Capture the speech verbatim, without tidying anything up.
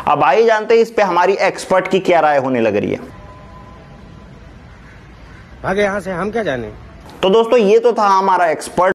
अब आइए जानते हैं इस पे हमारी एक्सपर्ट की क्या राय होने लग रही है। भागे यहाँ से, हम क्या जाने। तो दोस्तों ये तो था हमारा एक्सपर्ट